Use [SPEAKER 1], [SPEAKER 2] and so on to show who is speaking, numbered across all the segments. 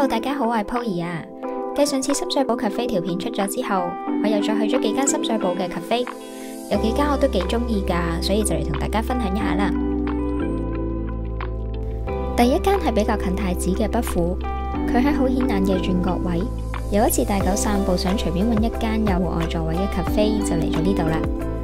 [SPEAKER 1] Hello， 大家好，我係 Poly 啊。繼上次深水埗 cafe 條片出咗之後，我又再去咗幾間深水埗嘅 cafe， 有幾間我都幾中意噶，所以就嚟同大家分享一下啦。第一間係比較近太子嘅北府，佢喺好顯眼嘅轉角位。有一次帶狗散步，想隨便揾一間有戶外座位嘅 cafe， 就嚟咗呢度啦。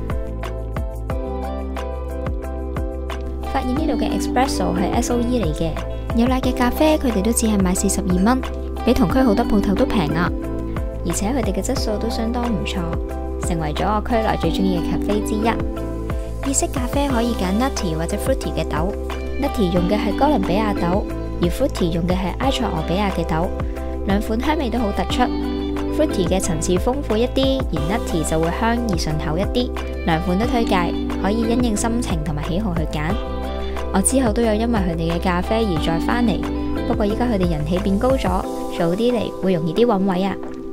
[SPEAKER 1] 發現呢度嘅 espresso 係 SOE 嚟嘅，有奶嘅咖啡佢哋都只係賣42蚊，比同區好多鋪頭都平啊！而且佢哋嘅質素都相當唔錯，成為咗我區內最中意嘅 cafe 之一。意式咖啡可以揀 nutty 或者 fruity 嘅豆 ，nutty 用嘅係哥倫比亞豆，而 fruity 用嘅係埃塞俄比亞嘅豆，兩款香味都好突出。fruity 嘅層次豐富一啲，而 nutty 就會香而順口一啲。兩款都推介，可以因應心情同埋喜好去揀。我之後都有因為佢哋嘅咖啡而再返嚟，不過依家佢哋人氣變高咗，早啲嚟會容易啲揾位啊。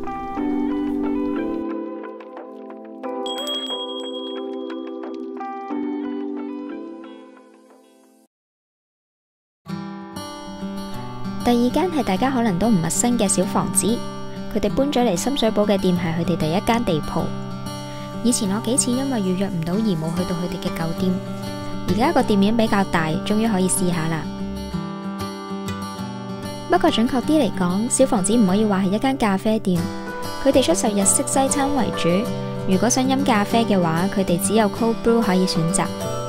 [SPEAKER 1] 第二間係大家可能都唔陌生嘅小房子，佢哋搬咗嚟深水埗嘅店係佢哋第一間地鋪。以前我幾次因為預約唔到而冇去到佢哋嘅舊店。而家個店面比較大，終於可以試下啦。不過準確啲嚟講，小房子唔可以話係一間咖啡店，佢哋出售日式西餐為主。如果想飲咖啡嘅話，佢哋只有 cold brew 可以選擇。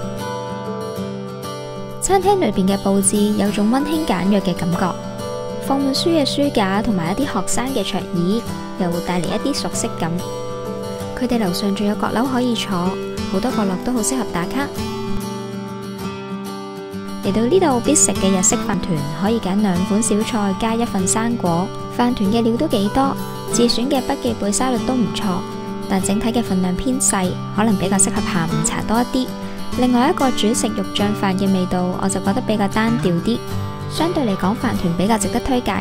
[SPEAKER 1] 餐廳裏邊嘅佈置有種溫馨簡約嘅感覺，放滿書嘅書架同埋一啲學生嘅桌椅，又會帶嚟一啲熟悉感。佢哋樓上仲有閣樓可以坐，好多角落都好適合打卡。嚟到呢度必食嘅日式飯團，可以揀2款小菜加1份生果。飯團嘅料都幾多，自選嘅筆記貝沙律都唔錯，但整體嘅份量偏細，可能比較適合下午茶多一啲。另外一個主食肉醬飯嘅味道，我就覺得比較單調啲，相對嚟講飯團比較值得推介。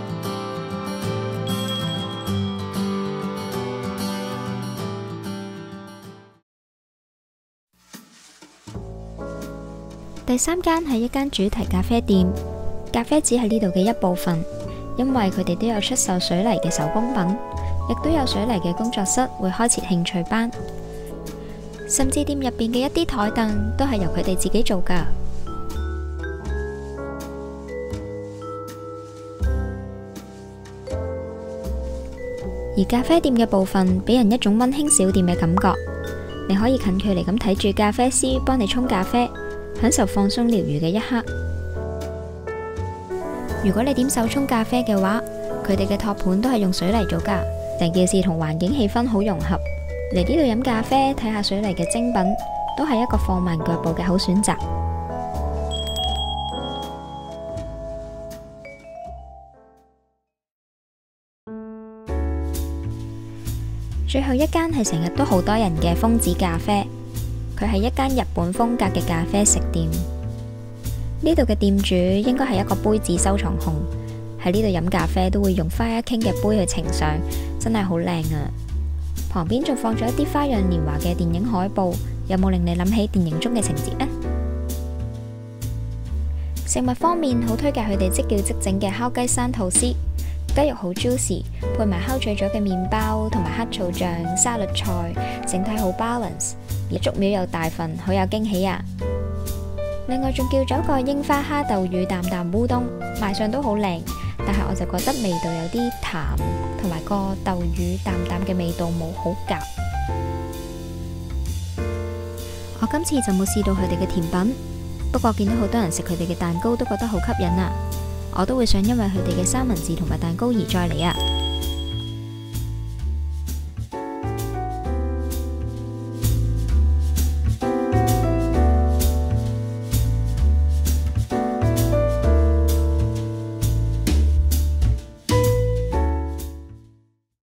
[SPEAKER 1] 第三間係一間主題咖啡店，咖啡只係呢度嘅一部分，因為佢哋都有出售水泥嘅手工品，亦都有水泥嘅工作室會開設興趣班，甚至店入邊嘅一啲台凳都係由佢哋自己做噶。而咖啡店嘅部分俾人一種溫馨小店嘅感覺，你可以近距離咁睇住咖啡師幫你沖咖啡，享受放鬆療癒嘅一刻。如果你點手沖咖啡嘅話，佢哋嘅托盤都係用水泥做噶，成件事同環境氣氛好融合。嚟呢度飲咖啡，睇下水泥嘅精品，都係一個放慢腳步嘅好選擇。最後一間係成日都好多人嘅瘋子咖啡。佢係一間日本風格嘅咖啡食店，呢度嘅店主應該係一個杯子收藏控，喺呢度飲咖啡都會用 Fire King 嘅杯去呈上，真係好靚啊！旁邊仲放咗一啲花樣年華嘅電影海報，有冇令你諗起電影中嘅情節呢？食物方面，好推介佢哋即叫即整嘅烤雞山吐司，雞肉好 juicy， 配埋烤脆咗嘅麵包同埋黑醋醬、沙律菜，整體好 balance。而粥料又大份，好有驚喜啊！另外仲叫咗個櫻花蝦豆魚淡淡烏冬，賣相都好靚，但係我就覺得味道有啲淡，同埋個豆魚淡淡嘅味道冇好夾。我今次就冇試到佢哋嘅甜品，不過見到好多人食佢哋嘅蛋糕都覺得好吸引啊！我都會想因為佢哋嘅三文治同埋蛋糕而再嚟啊！